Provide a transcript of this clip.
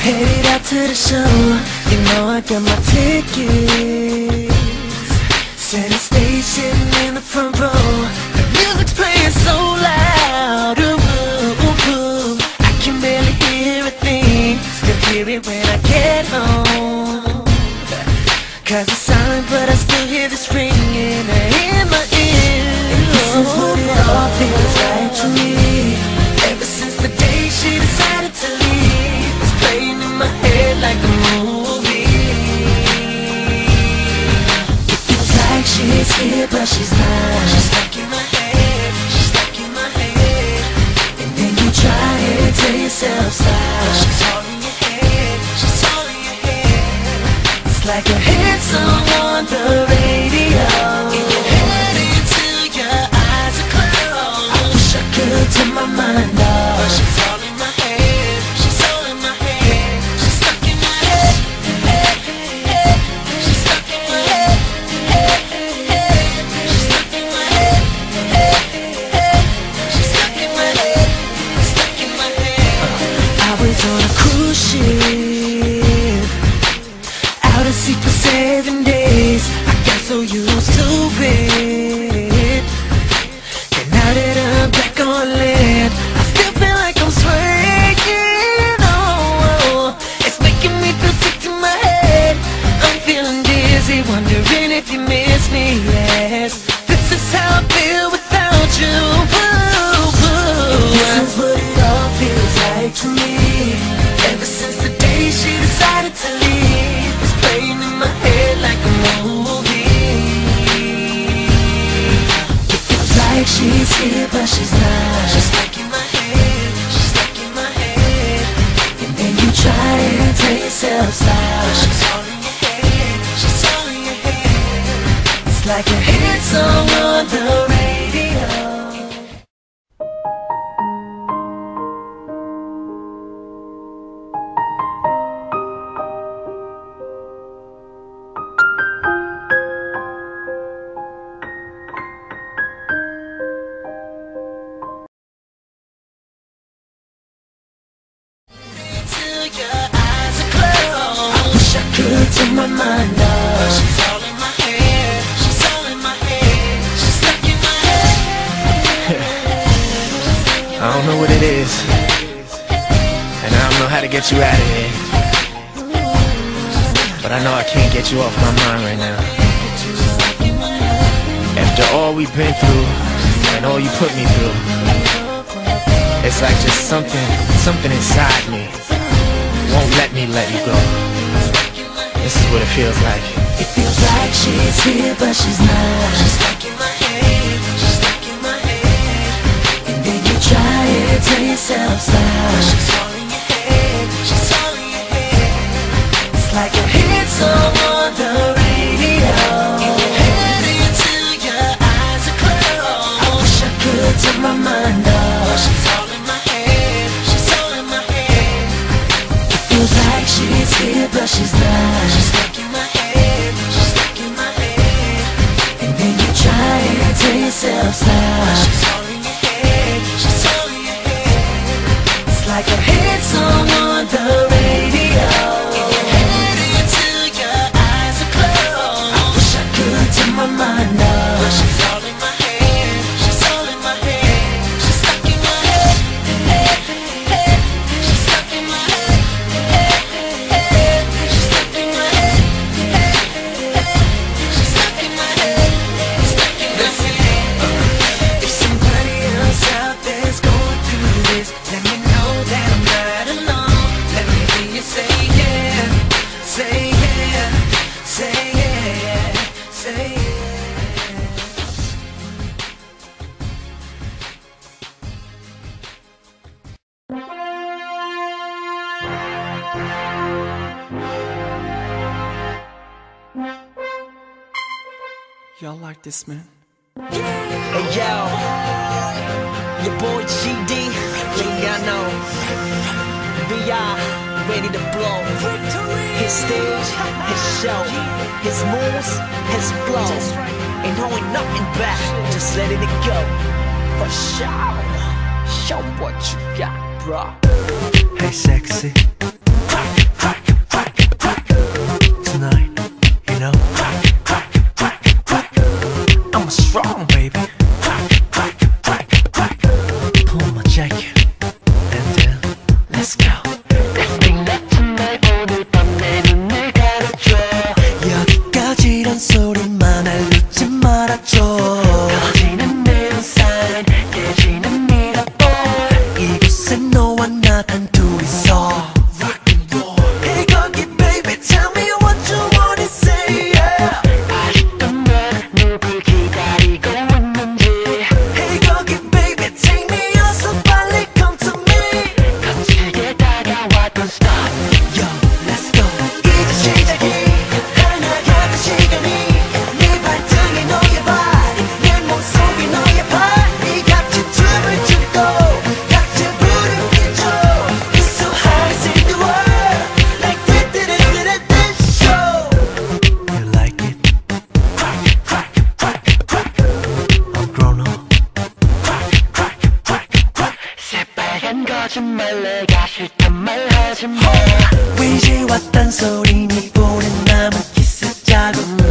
headed out to the show. You know I got my ticket. Center stage, sitting in the front row. The music's playing so loud. Ooh, ooh, ooh. I can barely hear a thing. Still hear it when I get home. Cause it's silent, but I still hear this ringing in my ear. And this is what it all feels like to me. Ever since the day she decided to leave, it's playing in my head like a movie. It feels like she's here, but she's not. She's stuck in my head, she's stuck in my head. And then you try and tell yourself stop. She's all in your head, she's all in your head. It's like a hit song on the radio. In your head until your eyes are closed. I wish I could turn my mind off, but she's all in my head, she's all in my head. She's stuck in my head, head, head. She's stuck in my head, head, head. She's stuck in my head, head, head. She's stuck in my head, stuck in my head. I was on a cruise ship, out at sea for 7 days. I got so used to it, and now that I'm back on land, I still feel like I'm swaying. Oh, it's making me feel sick to my head. I'm feeling dizzy, wondering if you miss me. Yes, this is how I feel without you. Ooh, ooh. This is what it all feels like to me. Ever since the day she decided to leave, it's playing in my head like a movie. It feels like she's here, but she's not. She's stuck in my head, she's stuck in my head. And then you try and tell yourself stop. She's all in your head, she's all in your head. It's like a hit song on the radio. Till your eyes are closed. I wish I could turn my mind off, but she's all in my head, she's all in my head. She's stuck in my head. I don't know what it is, and I don't know how to get you out of here, but I know I can't get you off my mind right now. After all we've been through, and all you put me through, it's like just something inside me won't let me let you go. This is what it feels like. It feels like she's here, but she's not. She's stuck in my head, she's stuck in my head. And then you try and tell yourself stop. She's all in your head, she's all in your head. It's like a hit song on the radio. In your head until your eyes are closed. I wish I could turn my mind off, but she's all in my head, she's all in my head. It feels like she's here, but she's not. She's stuck in my head, she's stuck in my head. And then you try and tell yourself stop. She's all in your head, she's all in your head. It's like a hit song on the radio. In your head until your eyes are closed. I wish I could turn my mind off, but she's all in my head, she's all in my head. She's stuck in my head, head, head. She's stuck in my head, head, head. She's stuck in my head, head, head. She's stuck in my head, stuck in my head. If somebody else out there's going through this, let me know that I'm not alone. Let me hear you say yeah, say yeah, say yeah, say yeah. Y'all like this, man? Hey yo, your boy GD, yeah, I know. VI, ready to blow. His stage, his show, his moves, his flow. Ain't holding nothing back, just letting it go. For sure, show what you got, bro. Hey, sexy. 하지 말래가 싫단 말 하지 마. 왜 이제 왔단 소리니 보는 남은 키스 자국